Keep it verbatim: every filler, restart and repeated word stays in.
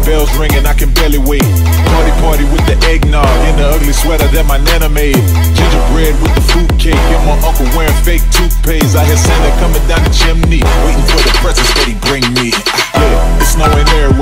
bells ringing, I can barely wait. Party, party with the eggnog in the ugly sweater that my nana made. Gingerbread with the fruit cake and my uncle wearing fake toupees. I hear Santa coming down the chimney, waiting for the presents that he bring me. Yeah, it's snowing there